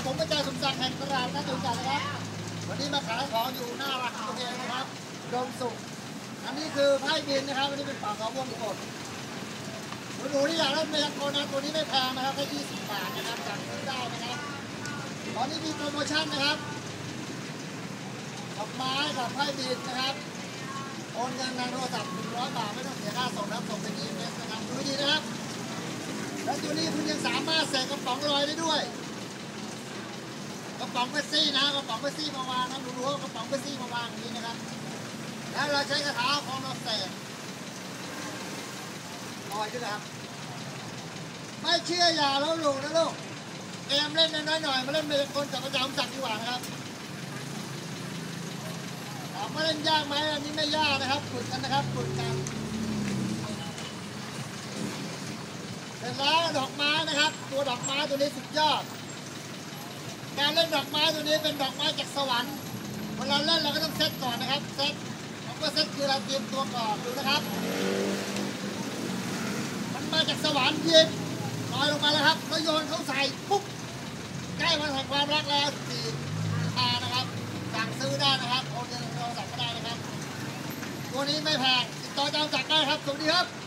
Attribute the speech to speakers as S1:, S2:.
S1: ผมอาจารย์สมศักดิ์แห่งตลาดนัดจตุจักรนะครับวันนี้มาขายของอยู่หน้าร้านตัวเองนะครับดมสุขอันนี้คือไพ่บินนะครับอันนี้เป็นปากของวงกดหนูที่อยากได้เมียโกนะตัวนี้ไม่แพงนะครับแค่20 บาทนะครับสั่งซื้อได้นะครับตอนนี้มีโปรโมชั่นนะครับดอกไม้กับไพ่บินนะครับโอนเงินทางโทรศัพท์100 บาทไม่ต้องเสียค่าส่งรับส่งเป็นSMSนะครับดูดีนะครับและตัวนี้คุณยังสามารถใส่กระป๋องลอยได้ด้วยกระป๋องเบปซี่นะกระป๋องเบปซี่มาวางนะดูว่ากระป๋องเบปซี่มาวางอย่างนี้นะครับแล้วเราใช้กระถาของเราใส่ลอยด้วยนะครับไม่เชื่ออย่าลบหลู่นะลูกเกมเล่นน้อยหน่อยมาเล่นเมย์คนกับประจำสักดีกว่านะครับถามว่าเล่นยากไหมอันนี้ไม่ยากนะครับฝึกกันนะครับฝึกกันเสร็จแล้วดอกไม้นะครับตัวดอกไม้ตัวนี้สุดยอดการเล่นดอกไม้ตัวนี้เป็นดอกไม้จากสวรรค์เวลาเล่นเราก็ต้องเซตก่อนนะครับเซตคำว่าเซตคือเราเตรียมตัวก่อนดูนะครับมันมาจากสวรรค์ยิบลอยลงมาแล้วครับแล้วโยนเข้าใส่ปุ๊บใกล้วันแห่งความรักแล้ว4 นะครับสั่งซื้อได้นะครับโอนเงินโทรศัพท์ก็ได้นะครับตัวนี้ไม่แพงติดต่อจองจักรได้ครับสวัสดีครับ